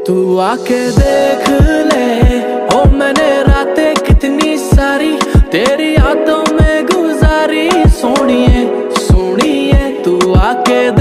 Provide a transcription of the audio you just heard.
तू आके देख ले, ओ मैंने रातें कितनी सारी तेरी यादों में गुजारी। सोनिए सोनिए तू आके